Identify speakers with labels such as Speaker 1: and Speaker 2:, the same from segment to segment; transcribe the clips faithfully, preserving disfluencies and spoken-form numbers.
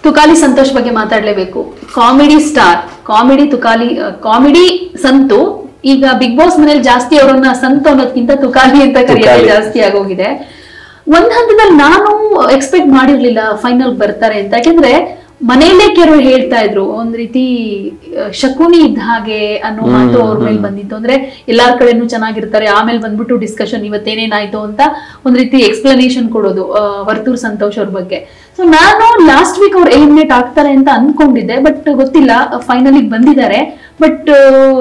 Speaker 1: ತುಕಾಲಿ ಸಂತೋಷ್ ಬಗ್ಗೆ ಮಾತಾಡ್ಲೇಬೇಕು. Comedy star, comedy Tukali, comedy Santu. ಈಗ ಬಿಗ್ ಬಾಸ್ ಮನೇಲಿ ಜಾಸ್ತಿ ಅವರನ್ನ ಸಂತು ಅನ್ನೋದಕ್ಕಿಂತ ತುಕಾಲಿ ಅಂತ ಕರೆಯೋದು ಜಾಸ್ತಿ ಆಗೋಗಿದೆ. ಒಂದ್ ಹಂತದಲ್ಲಿ ನಾನು ಎಕ್ಸ್ಪೆಕ್ಟ್ ಮಾಡಿರ್ಲಿಲ್ಲ ಫೈನಲ್ ಬರ್ತಾರೆ ಅಂತ. ಯಾಕೆಂದ್ರೆ ಮನೆಯಲ್ಲೇ ಕೆಲವರು ಹೇಳ್ತಾ ಇದ್ರು ಒಂದ್ ರೀತಿ ಶಕುನಿ ಇದ್ದ ಹಾಗೆ ಅನ್ನೋ ಮಾತು ಅವ್ರ ಮೇಲೆ ಬಂದಿತ್ತು. ಅಂದ್ರೆ ಎಲ್ಲಾರ್ ಕಡೆನೂ ಚೆನ್ನಾಗಿರ್ತಾರೆ, ಆಮೇಲೆ ಬಂದ್ಬಿಟ್ಟು ಡಿಸ್ಕಷನ್ ಇವತ್ತೇನೇನಾಯ್ತು ಅಂತ ಒಂದ್ ರೀತಿ ಎಕ್ಸ್ಪ್ಲನೇಷನ್ ಕೊಡೋದು ವರ್ತೂರ್ ಸಂತೋಷ್ ಅವ್ರ ಬಗ್ಗೆ. ಸೊ ನಾನು ಲಾಸ್ಟ್ ವೀಕ್ ಅವ್ರು ಎಲಿಮಿನೇಟ್ ಆಗ್ತಾರೆ ಅಂತ ಅನ್ಕೊಂಡಿದ್ದೆ, ಬಟ್ ಗೊತ್ತಿಲ್ಲ, ಫೈನಲಿ ಬಂದಿದ್ದಾರೆ. ಬಟ್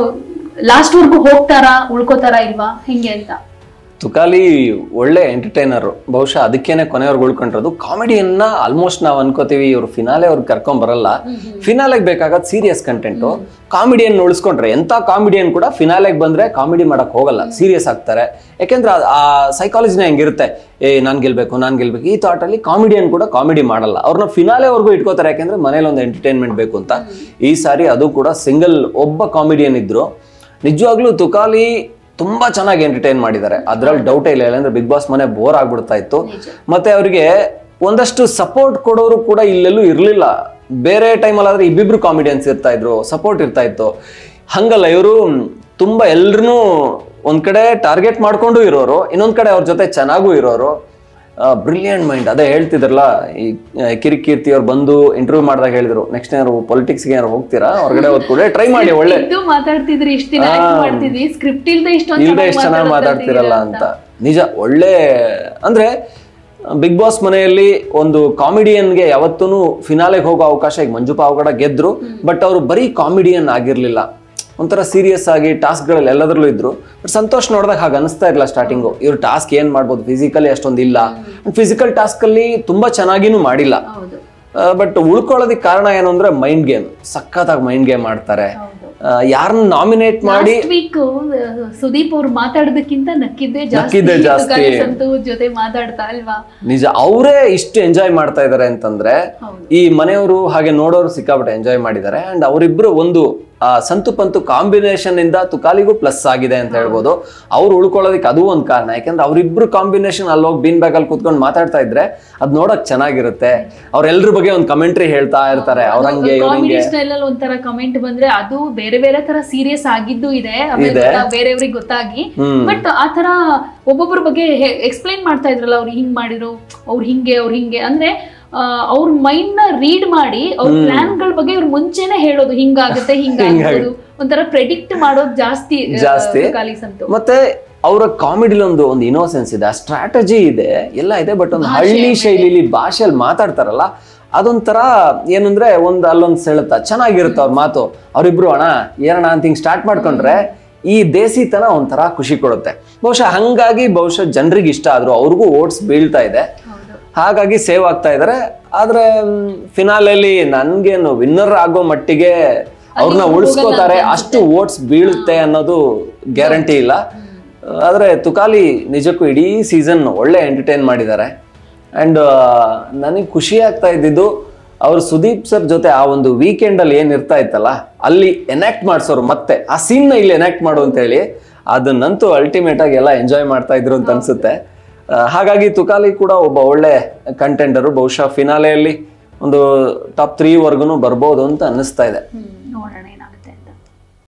Speaker 1: ಲಾಸ್ಟ್ ವರ್ಗು ಹೋಗ್ತಾರಾ, ಉಳ್ಕೋತಾರಾ ಇಲ್ವಾ, ಹೆಂಗೆ ಅಂತ?
Speaker 2: ತುಕಾಲಿ ಒಳ್ಳೆ ಎಂಟರ್ಟೈನರ್, ಬಹುಶಃ ಅದಕ್ಕೇನೆ ಕೊನೆಯವ್ರಿಗೆ ಉಳ್ಕೊಂಡಿರೋದು. ಕಾಮಿಡಿಯನ್ನ ಆಲ್ಮೋಸ್ಟ್ ನಾವ್ ಅನ್ಕೋತೀವಿ ಇವ್ರು ಫಿನಾಲೆ ಅವ್ರಿಗೆ ಕರ್ಕೊಂಡ್ ಬರಲ್ಲ, ಫಿನಾಲೆಗೆ ಬೇಕಾಗದ್ ಸೀರಿಯಸ್ ಕಂಟೆಂಟು. ಕಾಮಿಡಿಯನ್ ಉಳಿಸ್ಕೊಂಡ್ರೆ ಎಂತ ಕಾಮಿಡಿಯನ್ ಕೂಡ ಫಿನಾಲೆಗೆ ಬಂದ್ರೆ ಕಾಮಿಡಿ ಮಾಡಕ್ ಹೋಗಲ್ಲ, ಸೀರಿಯಸ್ ಆಗ್ತಾರೆ. ಯಾಕೆಂದ್ರೆ ಆ ಸೈಕಾಲಜಿನ ಹೆಂಗಿರುತ್ತೆ, ಏ ನಾನ್ ಗೆಲ್ಬೇಕು ನಾನ್ ಗೆಲ್ಬೇಕು ಈ ಥಾಟ್ ಅಲ್ಲಿ ಕಾಮಿಡಿಯನ್ ಕೂಡ ಕಾಮಿಡಿ ಮಾಡಲ್ಲ. ಅವ್ರನ್ನ ಫಿನಾಲೆವರೆಗೂ ಇಟ್ಕೋತಾರೆ, ಯಾಕೆಂದ್ರೆ ಮನೇಲಿ ಒಂದು ಎಂಟರ್ಟೈನ್ಮೆಂಟ್ ಬೇಕು ಅಂತ. ಈ ಸಾರಿ ಅದು ಕೂಡ ಸಿಂಗಲ್ ಒಬ್ಬ ಕಾಮಿಡಿಯನ್ ಇದ್ರು. ನಿಜವಾಗ್ಲೂ ತುಕಾಲಿ ತುಂಬಾ ಚೆನ್ನಾಗಿ ಎಂಟರ್ಟೈನ್ ಮಾಡಿದ್ದಾರೆ, ಅದ್ರಲ್ಲಿ ಡೌಟೇ ಇಲ್ಲ. ಅಂದ್ರೆ ಬಿಗ್ ಬಾಸ್ ಮನೆ ಬೋರ್ ಆಗ್ಬಿಡ್ತಾ ಇತ್ತು. ಮತ್ತೆ ಅವರಿಗೆ ಒಂದಷ್ಟು ಸಪೋರ್ಟ್ ಕೊಡೋರು ಕೂಡ ಇಲ್ಲೆಲ್ಲೂ ಇರ್ಲಿಲ್ಲ. ಬೇರೆ ಟೈಮಲ್ಲಿ ಆದ್ರೆ ಇಬ್ಬಿಬ್ರು ಕಾಮಿಡಿಯನ್ಸ್ ಇರ್ತಾ ಇದ್ರು, ಸಪೋರ್ಟ್ ಇರ್ತಾ ಇತ್ತು. ಹಂಗಲ್ಲ, ಇವರು ತುಂಬಾ ಎಲ್ರನ್ನೂ ಒಂದ್ ಕಡೆ ಟಾರ್ಗೆಟ್ ಮಾಡ್ಕೊಂಡು ಇರೋರು, ಇನ್ನೊಂದ್ ಕಡೆ ಅವ್ರ ಜೊತೆ ಚೆನ್ನಾಗೂ ಇರೋರು. Brilliant mind. ಅದೇ ಹೇಳ್ತಿದ್ರಲ್ಲ, ಈ ಕಿರಿಕೀರ್ತಿ ಅವ್ರು ಬಂದು ಇಂಟರ್ವ್ಯೂ ಮಾಡಿದಾಗ ಹೇಳಿದ್ರು, ನೆಕ್ಸ್ಟ್ ಏನಾರು ಪೊಲಿಟಿಕ್ಸ್ ಗೆ ಏನಾರು ಹೋಗ್ತೀರಾ, ಹೊರಗಡೆ ಹೋದ್ ಕೂಡ ಟ್ರೈ ಮಾಡಿ, ಒಳ್ಳೆ
Speaker 1: ಮಾತಾಡ್ತಿದ್ರಿ, ಇಷ್ಟ ದಿನ ಮಾಡ್ತಿದ್ವಿ, ಸ್ಕ್ರಿಪ್ಟ್ ಇಲ್ದೆ
Speaker 2: ಇಲ್ದೆ ಇಷ್ಟ ಚೆನ್ನಾಗಿ ಮಾತಾಡ್ತಿರಲ್ಲ ಅಂತ. ನಿಜ, ಒಳ್ಳೆ. ಅಂದ್ರೆ ಬಿಗ್ ಬಾಸ್ ಮನೆಯಲ್ಲಿ ಒಂದು ಕಾಮಿಡಿಯನ್ಗೆ ಯಾವತ್ತೂ ಫಿನಾಲೆಗೆ ಹೋಗೋ ಅವಕಾಶ, ಈಗ ಮಂಜು ಪಾವಗಡ ಗೆದ್ರು, ಬಟ್ ಅವರು ಬರೀ ಕಾಮಿಡಿಯನ್ ಆಗಿರ್ಲಿಲ್ಲ, ಒಂಥರ ಸೀರಿಯಸ್ ಆಗಿ ಟಾಸ್ಕ್ಗಳಲ್ಲಿ ಎಲ್ಲದರಲ್ಲೂ ಇದ್ರು. ಬಟ್ ಸಂತೋಷ್ ನೋಡಿದಾಗ ಹಾಗೆ ಅನಿಸ್ತಾ ಇರಲಿಲ್ಲ ಸ್ಟಾರ್ಟಿಂಗು, ಇವ್ರು ಟಾಸ್ಕ್ ಏನ್ ಮಾಡ್ಬೋದು, ಫಿಸಿಕಲಿ ಅಷ್ಟೊಂದು ಇಲ್ಲ. ಫಿಸಿಕಲ್ ಟಾಸ್ಕ್ ಅಲ್ಲಿ ತುಂಬಾ ಚೆನ್ನಾಗಿನೂ ಮಾಡಿಲ್ಲ. ಬಟ್ ಉಳ್ಕೊಳ್ಳೋದಕ್ಕೆ ಕಾರಣ ಏನು ಅಂದ್ರೆ ಮೈಂಡ್ ಗೇಮ್, ಸಖತ್ತಾಗಿ ಮೈಂಡ್ ಗೇಮ್ ಮಾಡ್ತಾರೆ. ಯಾರನ್ನ ನಾಮಿನೇಟ್ ಮಾಡಿ
Speaker 1: ಸುದೀಪ್ ಅವ್ರು ಮಾತಾಡೋದಕ್ಕಿಂತ ನಕ್ಕಿದ್ದೆ ಜಾಸ್ತಿ ಜೊತೆ ಮಾತಾಡ್ತಾ ಅಲ್ವಾ.
Speaker 2: ನಿಜ, ಅವರೇ ಇಷ್ಟು ಎಂಜಾಯ್ ಮಾಡ್ತಾ ಇದಾರೆ ಅಂತಂದ್ರೆ ಈ ಮನೆಯವರು ಹಾಗೆ ನೋಡೋರು ಸಿಕ್ಕಾಪಟ್ಟೆ ಎಂಜಾಯ್ ಮಾಡಿದ್ದಾರೆ. ಅಂಡ್ ಅವರಿಬ್ರು ಒಂದು ಆ ಸಂತು ಪಂತು ಕಾಂಬಿನೇಷನ್ ಇಂದ ತುಕಾಲಿಗೂ ಪ್ಲಸ್ ಆಗಿದೆ ಅಂತ ಹೇಳ್ಬೋದು. ಅವ್ರು ಉಳ್ಕೊಳ್ಳೋದಕ್ಕೆ ಅದು ಒಂದು ಕಾರಣ. ಯಾಕಂದ್ರೆ ಅವ್ರಿಬ್ರು ಕಾಂಬಿನೇಷನ್ ಅಲ್ಲಿ ಹೋಗಿ ಬೀನ್ ಬ್ಯಾಗ್ ಅಲ್ಲಿ ಕುತ್ಕೊಂಡು ಮಾತಾಡ್ತಾ ಇದ್ರೆ ಅದ್ ನೋಡಕ್ ಚೆನ್ನಾಗಿರುತ್ತೆ. ಅವ್ರೆಲ್ರ ಬಗ್ಗೆ ಒಂದು ಕಮೆಂಟ್ರಿ ಹೇಳ್ತಾ ಇರ್ತಾರೆ, ಅವ್ರಂಗೆ
Speaker 1: ಒಂಥರ ಕಮೆಂಟ್ ಬಂದ್ರೆ ಅದು ಬೇರೆ ಬೇರೆ ತರ ಸೀರಿಯಸ್ ಆಗಿದ್ದು ಇದೆ, ಬೇರೆಯವ್ರಿಗೆ ಗೊತ್ತಾಗಿ. ಬಟ್ ಆ ತರ ಒಬ್ಬೊಬ್ಬರ ಬಗ್ಗೆ ಎಕ್ಸ್ಪ್ಲೈನ್ ಮಾಡ್ತಾ ಇದ್ರಲ್ಲ, ಅವ್ರು ಹಿಂಗ್ ಮಾಡಿದ್ರು, ಅವ್ರು ಹಿಂಗೆ ಅವ್ರು ಹಿಂಗೆ ಅಂದ್ರೆ ಅವ್ರ ಮೈಂಡ್ ನ ರೀಡ್ ಮಾಡಿ ಅವ್ರ ಪ್ಲಾನ್ ಗಳ ಬಗ್ಗೆ ಇವ್ರು ಮುಂಚೆನೆ ಹೇಳೋದು, ಹಿಂಗಾಗುತ್ತೆ ಹಿಂಗಾಗೋದು, ಒಂಥರ ಪ್ರೆಡಿಕ್ಟ್ ಮಾಡೋದು ಜಾಸ್ತಿ ಜಾಸ್ತಿ.
Speaker 2: ಮತ್ತೆ ಅವರ ಕಾಮಿಡಿಲಿ ಒಂದು ಒಂದು ಇನೋಸೆನ್ಸ್ ಇದೆ, ಸ್ಟ್ರಾಟಜಿ ಇದೆ, ಎಲ್ಲ ಇದೆ. ಬಟ್ ಒಂದು ಹಳ್ಳಿ ಶೈಲಿಲಿ ಭಾಷೆಯಲ್ಲಿ ಮಾತಾಡ್ತಾರಲ್ಲ, ಅದೊಂಥರ ಏನಂದ್ರೆ ಒಂದ್ ಅಲ್ಲೊಂದ್ ಸೆಳೆತ ಚೆನ್ನಾಗಿರುತ್ತೆ ಅವ್ರ ಮಾತು. ಅವ್ರಿಬ್ರು ಅಣ್ಣ ಏನಣ್ಣ ಅಂತ ಹಿಂಗ್ ಸ್ಟಾರ್ಟ್ ಮಾಡ್ಕೊಂಡ್ರೆ ಈ ದೇಸಿತನ ಒಂಥರ ಖುಷಿ ಕೊಡುತ್ತೆ. ಬಹುಶಃ ಹಂಗಾಗಿ ಬಹುಶಃ ಜನರಿಗೆ ಇಷ್ಟ ಆದ್ರು, ಅವ್ರಿಗೂ ಓಟ್ಸ್ ಬೀಳ್ತಾ ಇದೆ, ಹಾಗಾಗಿ ಸೇವ್ ಆಗ್ತಾ ಇದಾರೆ. ಆದ್ರೆ ಫಿನಾಲೆಲಿ ನನ್ಗೇನು ವಿನ್ನರ್ ಆಗೋ ಮಟ್ಟಿಗೆ ಅವ್ರನ್ನ ಉಳಿಸ್ಕೋತಾರೆ, ಅಷ್ಟು ಓಟ್ಸ್ ಬೀಳುತ್ತೆ ಅನ್ನೋದು ಗ್ಯಾರಂಟಿ ಇಲ್ಲ. ಆದ್ರೆ ತುಕಾಲಿ ನಿಜಕ್ಕೂ ಇಡೀ ಸೀಸನ್ ಒಳ್ಳೆ ಎಂಟರ್ಟೈನ್ ಮಾಡಿದ್ದಾರೆ. ಅಂಡ್ ನನಗೆ ಖುಷಿ ಆಗ್ತಾ ಇದ್ದಿದ್ದು ಅವ್ರು ಸುದೀಪ್ ಸರ್ ಜೊತೆ ಆ ಒಂದು ವೀಕೆಂಡ್ ಅಲ್ಲಿ ಏನ್ ಇರ್ತಾ ಇತ್ತಲ್ಲ, ಅಲ್ಲಿ ಎನಾಕ್ಟ್ ಮಾಡ್ಸೋರು, ಮತ್ತೆ ಆ ಸೀನ್ ನ ಇಲ್ಲಿ ಎನಾಕ್ಟ್ ಮಾಡು ಅಂತ ಹೇಳಿ, ಅದನ್ನಂತೂ ಅಲ್ಟಿಮೇಟ್ ಆಗಿ ಎಲ್ಲ ಎಂಜಾಯ್ ಮಾಡ್ತಾ ಇದ್ರು ಅಂತ ಅನ್ಸುತ್ತೆ. ಹಾಗಾಗಿ ತುಕಾಲಿ ಕೂಡ ಒಬ್ಬ ಒಳ್ಳೆ ಕಂಟೆಂಡರು, ಬಹುಶಃ ಫಿನಾಲೆಯಲ್ಲಿ ಒಂದು ಟಾಪ್ ತ್ರೀ ವರ್ಗುನು ಬರ್ಬೋದು ಅಂತ ಅನ್ನಿಸ್ತಾ ಇದೆ.